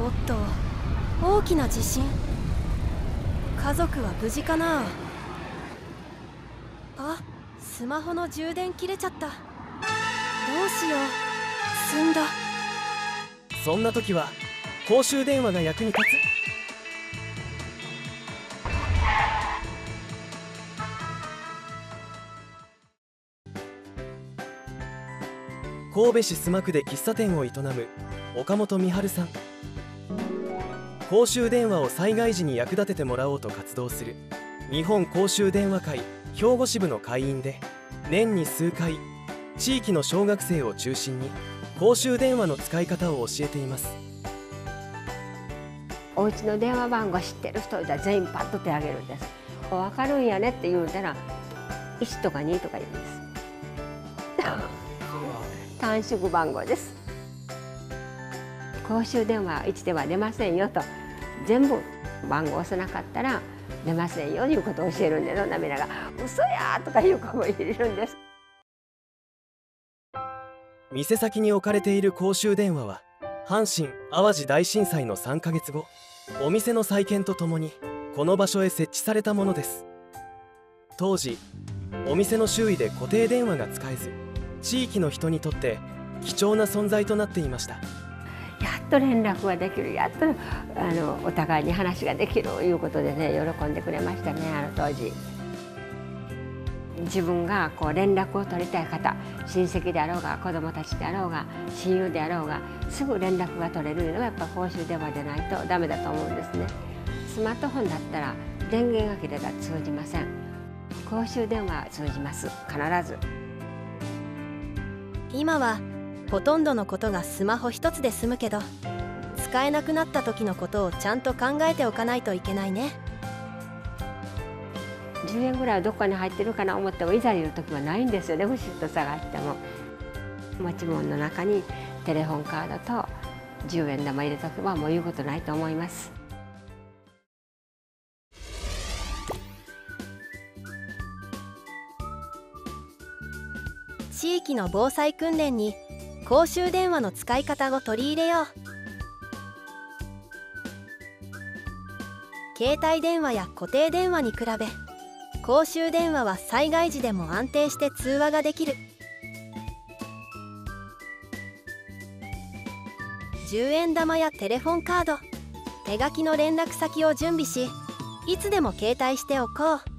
おっと、大きな地震。家族は無事かな。あ、スマホの充電切れちゃった。どうしよう。済んだ。 そんな時は公衆電話が役に立つ。神戸市須磨区で喫茶店を営む岡本美春さん。公衆電話を災害時に役立ててもらおうと活動する日本公衆電話会兵庫支部の会員で、年に数回地域の小学生を中心に公衆電話の使い方を教えています。 お家の電話番号知ってる人いたら全員パッと手を挙げるんです。分かるんやねって言うたら1とか2とか言うんです。短縮番号です。公衆電話1では出ませんよと、全部番号を押さなかったら出ませんよということを教えるんで、涙が嘘やとかいう子もいるんです。 店先に置かれている公衆電話は阪神・淡路大震災の3ヶ月後、お店の再建とともにこの場所へ設置されたものです。当時お店の周囲で固定電話が使えず、地域の人にとって貴重な存在となっていました。 やっと連絡ができる、やっとお互いに話ができるということでね、喜んでくれましたね。当時自分が連絡を取りたい方、親戚であろうが子どもたちであろうが親友であろうがすぐ連絡が取れるのがやっぱ公衆電話でないとダメだと思うんですね。スマートフォンだったら電源が切れたら通じません。公衆電話は通じます、必ず。 今はほとんどのことがスマホ一つで済むけど、使えなくなった時のことをちゃんと考えておかないといけないね。 10円ぐらいはどこかに入ってるかな思っても、いざ言う時はないんですよね。ふしっと探しても持ち物の中にテレホンカードと10円玉入れとけばもう言うことないと思います。 地域の防災訓練に公衆電話の使い方を取り入れよう。携帯電話や固定電話に比べ、公衆電話は災害時でも安定して通話ができる。10円玉やテレフォンカード、手書きの連絡先を準備し、いつでも携帯しておこう。